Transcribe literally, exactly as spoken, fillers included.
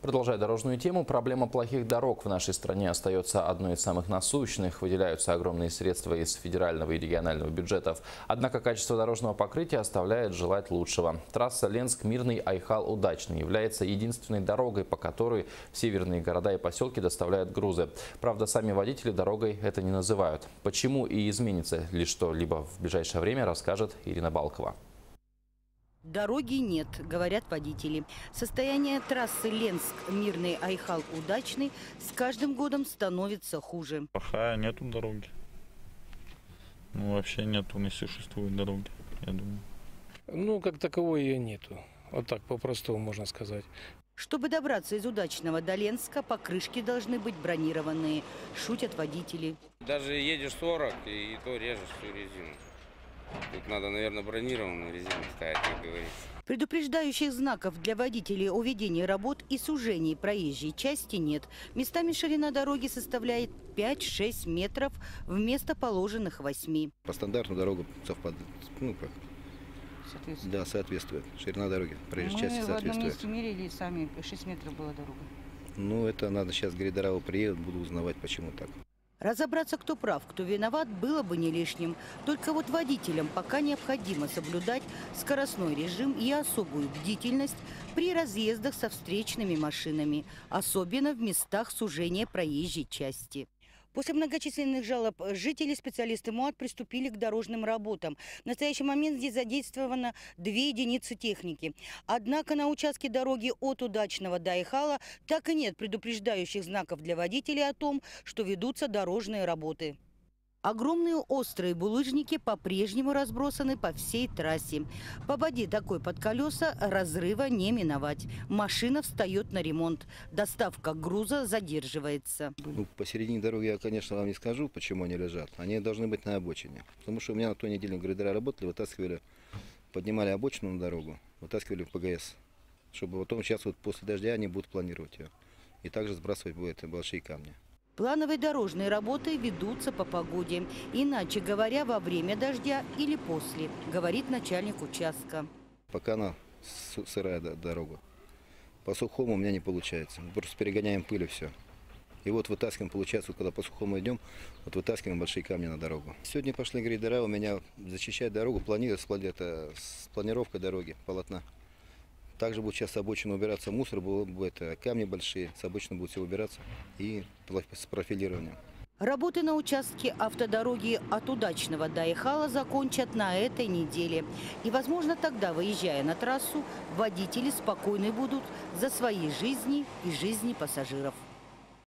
Продолжая дорожную тему, проблема плохих дорог в нашей стране остается одной из самых насущных. Выделяются огромные средства из федерального и регионального бюджетов. Однако качество дорожного покрытия оставляет желать лучшего. Трасса Ленск-Мирный-Айхал-Удачный является единственной дорогой, по которой в северные города и поселки доставляют грузы. Правда, сами водители дорогой это не называют. Почему и изменится ли что-либо в ближайшее время, расскажет Ирина Балкова. Дороги нет, говорят водители. Состояние трассы Ленск-Мирный-Айхал-Удачный с каждым годом становится хуже. Плохая, нету дороги. Ну, вообще нету, не существует дороги, я думаю. Ну, как таковой ее нету. Вот так по-простому можно сказать. Чтобы добраться из Удачного до Ленска, покрышки должны быть бронированные, шутят водители. Даже едешь сорок, и то режешь всю резину. Тут надо, наверное, бронированную резину ставить, как говорится. Предупреждающих знаков для водителей о ведении работ и сужении проезжей части нет. Местами ширина дороги составляет пять-шесть метров вместо положенных восьми. По стандарту дорога совпадает, ну как? Соответствует. Да, соответствует. Ширина дороги, проезжей части соответствует. Мы в одном месте мерили, сами шесть метров была дорога. Ну это надо сейчас, грейдера приедут, буду узнавать, почему так. Разобраться, кто прав, кто виноват, было бы не лишним. Только вот водителям пока необходимо соблюдать скоростной режим и особую бдительность при разъездах со встречными машинами, особенно в местах сужения проезжей части. После многочисленных жалоб жителей специалисты МУАТ приступили к дорожным работам. В настоящий момент здесь задействовано две единицы техники. Однако на участке дороги от Удачного до Айхала так и нет предупреждающих знаков для водителей о том, что ведутся дорожные работы. Огромные острые булыжники по-прежнему разбросаны по всей трассе. Попади такой под колеса, разрыва не миновать. Машина встает на ремонт. Доставка груза задерживается. Ну, посередине дороги я, конечно, вам не скажу, почему они лежат. Они должны быть на обочине. Потому что у меня на той неделе грейдера работали, вытаскивали, поднимали обочину на дорогу, вытаскивали в ПГС. Чтобы потом сейчас вот после дождя они будут планировать ее. И также сбрасывать будут большие камни. Плановые дорожные работы ведутся по погоде. Иначе говоря, во время дождя или после, говорит начальник участка. Пока она сырая дорога. По сухому у меня не получается. Мы просто перегоняем пыль и все. И вот вытаскиваем, получается, вот когда по сухому идем, вот вытаскиваем большие камни на дорогу. Сегодня пошли грейдера у меня зачищать дорогу, планировать это, с планировкой дороги, полотна. Также будет сейчас с обочины убираться мусор, будет камни большие, с обочины будет все убираться и с профилированием. Работы на участке автодороги от Удачного до Айхала закончат на этой неделе. И, возможно, тогда, выезжая на трассу, водители спокойны будут за свои жизни и жизни пассажиров.